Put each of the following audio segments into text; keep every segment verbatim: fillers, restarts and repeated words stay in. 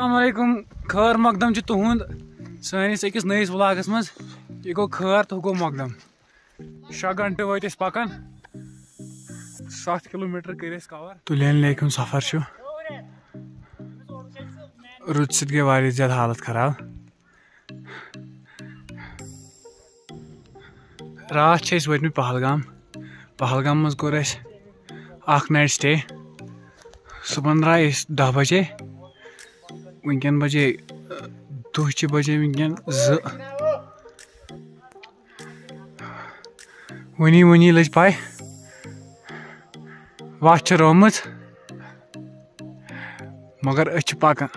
अस्सलामुअलैकुम खैर मकदम तुहद सैनिस अकिस नयस व्लॉगस मज यह गो खैर तो गो मकदम शे घंटे वत पकान सात किलोमीटर कर कवर तुलियन लेक हुंद सफर रुद सत गई वारिया ज्यादा हालत खराब रात वतम पहलगाम पहलगाम मज कोर अख नाइट स्टे सुबह द्राय दह बजे वनकन बजे दुह बजे वनकन ज वनी वनी लज पाय वत रोमत मगर अस पकान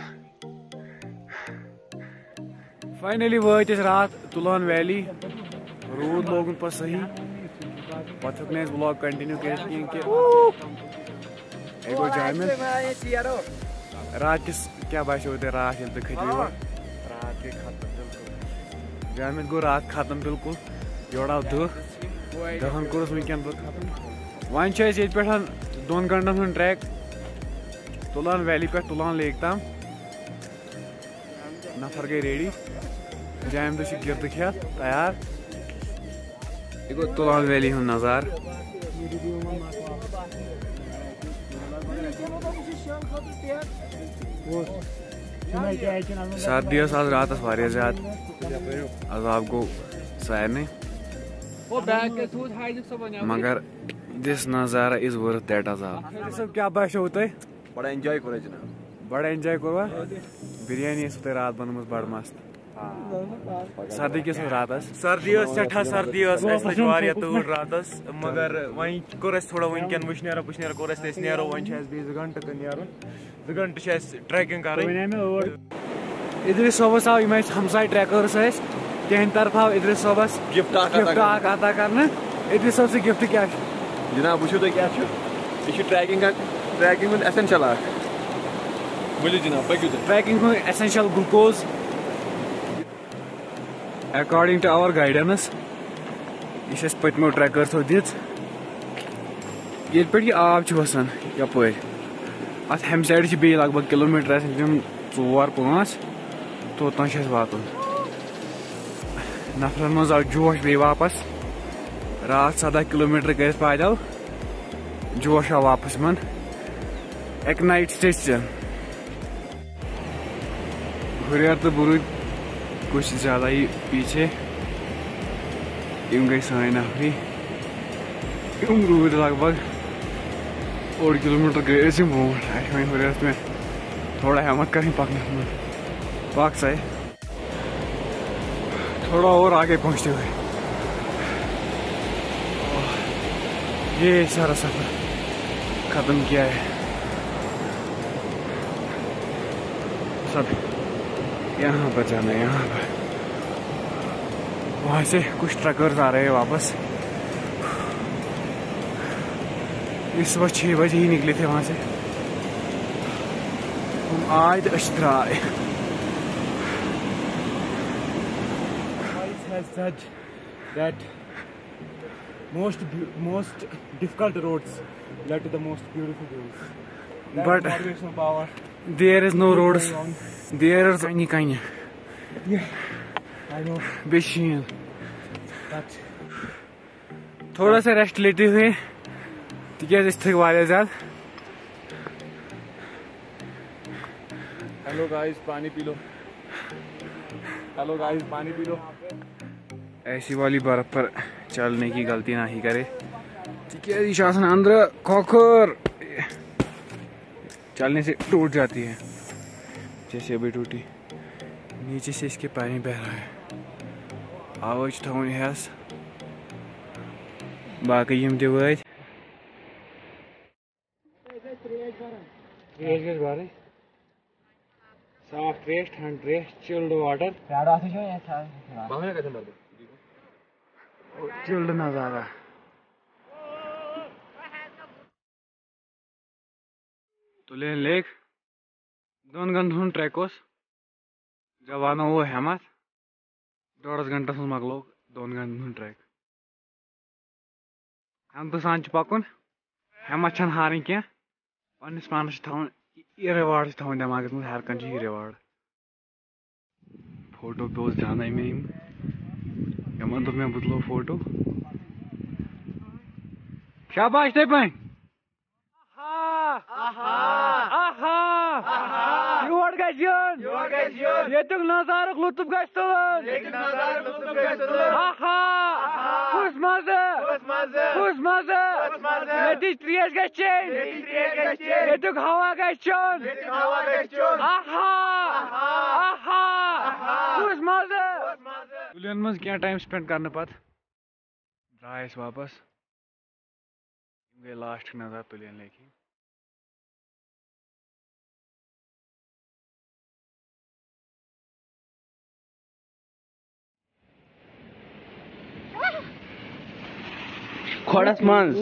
फाइनली वत रात तुलान वैली रूद लोगन पर सही पत हे ब्लॉग कंटिन्यू कर रात किस क्या बासो ते रात ये खत रात गई खत्म बिल्कुल जामिद गो रात खत्म बिल्कुल योड़ आव दह दहन कोरस वनकन खत्म वन पे दोन घंटन हूं ट्रैक तुलान वैली पे तुलान लेक तम नफर गई रेडी जामिद गिरद खेत तैयार यह गो तुलान वैली हूं नज़ार सर्दी आज रात वारिया ज्यादा अजाब गो सारे मगर दिस नज़ारा इज वर्थ दैट अजाब सब क्या बासो तुह बड़ा एंजॉय करो जनाब बड़ा एंजॉय करो बिरयानी तुह रात बनम बड़ मस्त सर्दी किस रात सर्दी सठा सर्दी तूर रात मगर वन कोर थोड़ा वनकन वुशनेरा पुशनेरा कोर नो वन ज घंटे नीर ज घंटे ट्रैकिंग कर इदरिस सोबस आव यम हमसाय ट्रैकर्स तिहद तरफ आव इदरिस सोबस गिफ्ट अता कर इदरिस सोब से गिफ्ट क्या जनाब वो तुम क्या यह ट्रैकिंग ट्रैकिंग एसेंशियल बोलो जनाब पकू trekking essential glucose according to our guidance यह पतमो ट्रैकर्सो दित ये पे यह आब वसान यपर अत हम साइड बे लगभग किलोमीटर तम चोर पाँच तोतान वातन नफरन मज आव जोश बे वापस रात सदह किलोमीटर कर पैदल जोश आव वापस मन एक नाइट स्टे हुरियर तो बुरुद कुछ ज्यादा ही पीछे इन गई सान नफरी इन रूद लगभग ओड किलोमीटर गए ब्रोट वो हुरियस में थोड़ा हिम्मत करें पकने पक से थोड़ा और आगे पहुंचते हुए ये सारा सफर खत्म किया है सब यहाँ पर जाना है यहाँ पर वहाँ से कुछ ट्रकर्स आ रहे हैं वापस इस वक्त छः बजे ही निकले थे वहाँ से हम आज अशद्राय has said that most most difficult roads led to the most beautiful views. But motivational power. There is no roads. There is any kind. Yeah, I know. Beshin. But थोड़ा सा रेस्ट लेते हुए तिकाज थक वारिया ज्यादा हेलो गाइस पानी पी लो हेलो गाइस पानी पी लो ऐसी वाली बर्फ पर चलने की गलती ना ही करे तिकाज अंदर खोखर चलने से टूट जाती है जैसे अभी टूटी नीचे से इसके पानी बह रहा है आवाज थवन हस बाकी यम ते वत साफ ट्रेश ठंड ट्रेश चिल्ड वाटर चिल्ड नजारा तुलियन लेक दोन घंटन ट्रैक जब वानो वो हेमत डोड़स घंटस मकलो दोन घंटन ट्रैक हम तो सान पकुन हेमत छन हारन क्या पन्निस पानस थवन ये रिवार्ड थोन दिमाग में हर कह रिवार्ड फोटो पे ध्यान मे यमन दोप मे बह तुलो फोटो शाबाश ते पे योर गुक नजारुक लुत्फ गु तुलन कुस मजा कुस मजा ये त्रेश ग चेन युक हवा ग चोन कुस मजा तुलियन मज क्या टाइम स्पेंड करने पत द्राय वापस गए लास्ट नजर तुलियन लेक खोड़स मज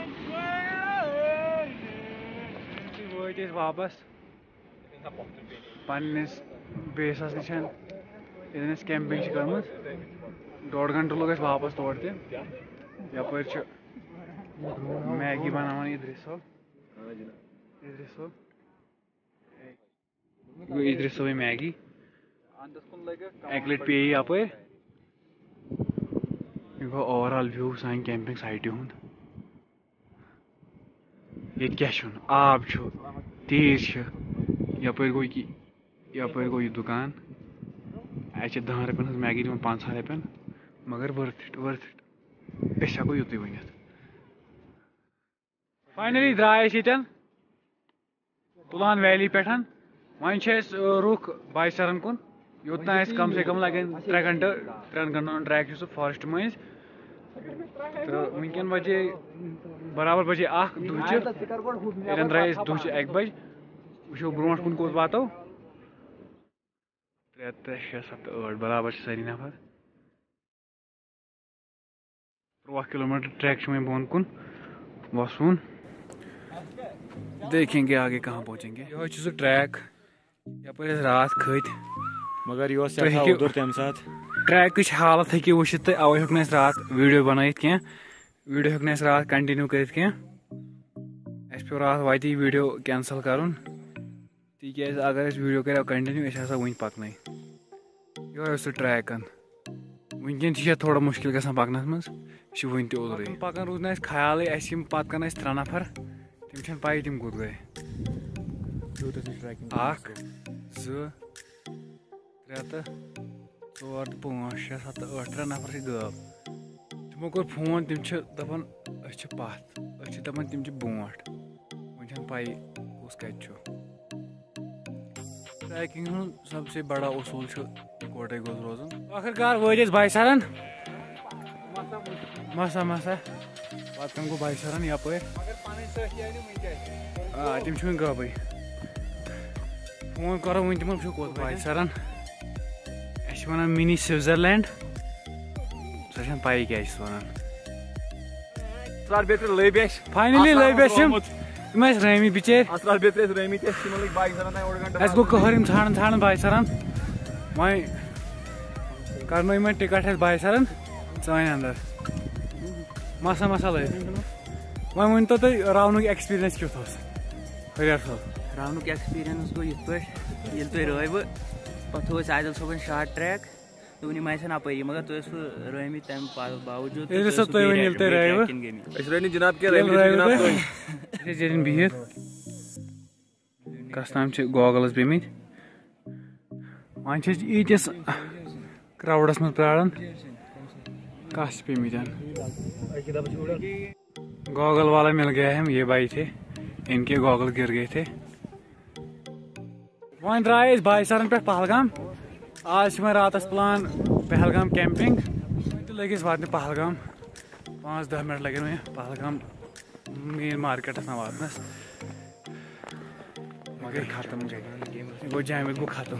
वे वापस पन्निस बेसस निश ये कैंपिंग कर्म डोड़ घंटे लोग वापस तौर तप मैगी बनान इद्रिस सब इद्रिस सब इद्रिस सब मैगी एक लट पे यप गो ओवरऑल व्यू सान कैंपिंग साइट हुंद ये आब तीर यप गो यप गो यह दुकान अ दहन रुपये हज मैगी दिन पंचान रुपये मगर वर्थ इट वर्थ इट अस हेको युत वन फाइनली द्राय यन तुलान वैली पे वन रुख बायसरन कुन योतना कम से कम लगन त्रे घंटे त्रेन घंटन ट्रैक सह फॉरेस्ट मज तो वनकन बजे बराबर बजे अख दुह द्राय दुह एक बज वो ब्रो कुन कोत वातो त्रे त्रे शे सत आठ बराबर सारी नफर त्रुह किलोमीटर ट्रैक में बोन कुन वसून देखेंगे आगे कहाँ पहुँचेंगे यह सह ट्रैक यप रात खत मगर यह तम साथ ट्रैक हालत हे वो अवे हेक रात वीडियो बन क्या वीडियो हेक रात कंटिन्यू कर पे रात वात वीडियो कैंसल कर तिक अगर वीडियो कर कंटिन्यू अस वन पकन यह सह ट्रैक वनकन थोड़ा मुश्किल ग पकनस मज वन तोदर पकन रूद ना ख्याल पकन त्रे नफर तम पाई तम कुत गए अख जो त्रे तो चोर तो पाँच शे सत आठ त्रे नफर गब तमो कोर फोन तम दपान अस पथ अस दपान तम ब्रोट वन पाई कस कत ट्रैकिंग सबसे बड़ा उसूल इकवटे गोस रोजन आखिरकार वज बायसरन मसा मसा पे गो बायसरन यप तम गब फोन करो वन तम कोत बायसरन वन मिनी स्विट्जरलैंड सह पाई क्या वन फाइनली लब तम रमी बिचार गो कहर ान ान बायसरन वह कर टिकट बायसरन चान अंदर मसा मसा लग वह वन तो तुम राउन एक्सपीरियंस क्युत हरियार साहब राउन एक्सपीरियंस गो ये तुम रव पे आदिल सोबन शार्ट ट्रैक तुम वन अपरी मगर तुम रमी तम बावजूद बिहित कस ताम गॉगल्स पेमित वन ईतिस क्राउडस मज प्राण कस पेमित गॉगल वाला मिल गया है ये भाई थे इनके गॉगल गिर गए थे वन द्राय बायसरन पे पहलगाम आज रात प्लान पहलगाम कैंपिंग लगिस वातने पहलगाम पाँच दह मिनट लगे मे पहलगाम मेन मार्केट वातनस मगर खत्म गो जामित गो खत्म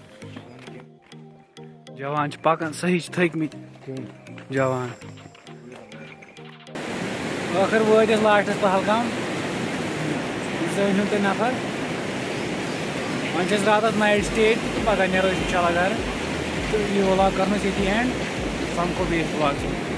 जवान पकान सही थकमित जवान आखिर वत लास्टस पहलगाम जन नफर वन रात नाइट स्टे पगह नो इंशाल्लाह घर तो यह व्लॉग कर एंड समको बेस व्लॉग